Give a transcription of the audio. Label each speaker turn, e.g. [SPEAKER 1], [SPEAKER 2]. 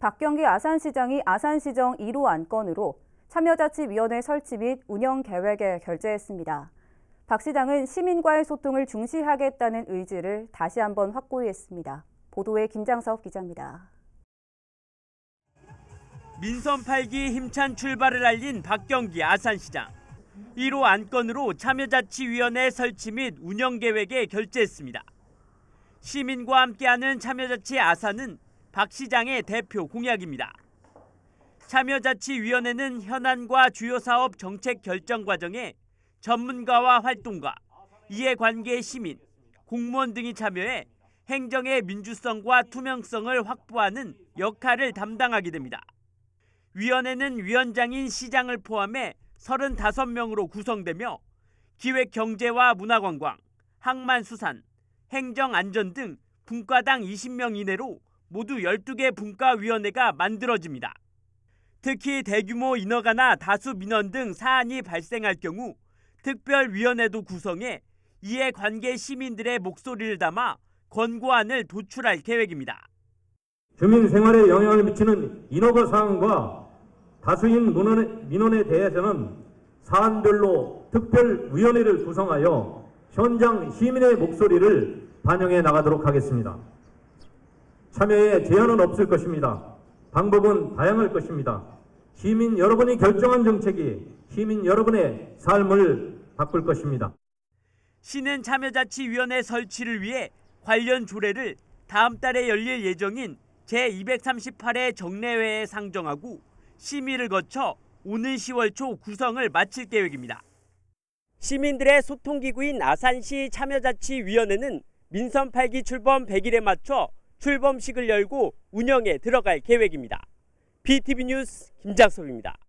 [SPEAKER 1] 박경기 아산시장이 아산시정 1호 안건으로 참여자치위원회 설치 및 운영 계획에 결재했습니다. 박 시장은 시민과의 소통을 중시하겠다는 의지를 다시 한번 확고히 했습니다. 보도에 김장석 기자입니다.
[SPEAKER 2] 민선 8기 힘찬 출발을 알린 박경기 아산시장. 1호 안건으로 참여자치위원회 설치 및 운영 계획에 결재했습니다. 시민과 함께하는 참여자치 아산은 박 시장의 대표 공약입니다. 참여자치위원회는 현안과 주요 사업 정책 결정 과정에 전문가와 활동가, 이해관계 시민, 공무원 등이 참여해 행정의 민주성과 투명성을 확보하는 역할을 담당하게 됩니다. 위원회는 위원장인 시장을 포함해 35명으로 구성되며 기획경제와 문화관광, 항만수산, 행정안전 등 분과당 20명 이내로 모두 12개 분과위원회가 만들어집니다. 특히 대규모 인허가나 다수 민원 등 사안이 발생할 경우 특별위원회도 구성해 이해관계 시민들의 목소리를 담아 권고안을 도출할 계획입니다.
[SPEAKER 3] 주민 생활에 영향을 미치는 인허가 사항과 다수인 민원에 대해서는 사안별로 특별위원회를 구성하여 현장 시민의 목소리를 반영해 나가도록 하겠습니다. 참여에 제한은 없을 것입니다. 방법은 다양할 것입니다. 시민 여러분이 결정한 정책이 시민 여러분의 삶을 바꿀 것입니다.
[SPEAKER 2] 시는 참여자치위원회 설치를 위해 관련 조례를 다음 달에 열릴 예정인 제238회 정례회에 상정하고 심의를 거쳐 오는 10월 초 구성을 마칠 계획입니다. 시민들의 소통기구인 아산시 참여자치위원회는 민선 8기 출범 100일에 맞춰 출범식을 열고 운영에 들어갈 계획입니다. BTV 뉴스 김장섭입니다.